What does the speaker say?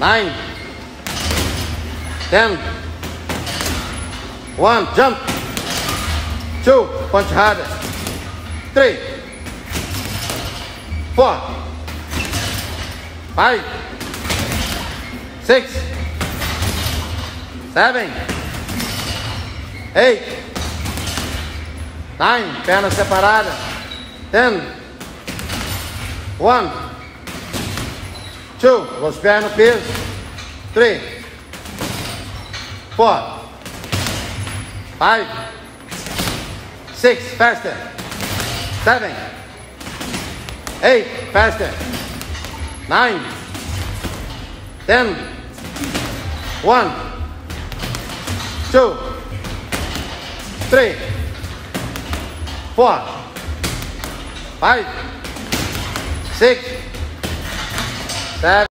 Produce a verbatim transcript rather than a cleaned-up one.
nine, ten, one, jump, two, punch harder, three, four, five, six, seven, eight, nine, perna separada, ten, one, two, os pés no peso, three, four, five, six, faster, seven, eight, faster, nine, ten, one, two, three, four, five, six, seven.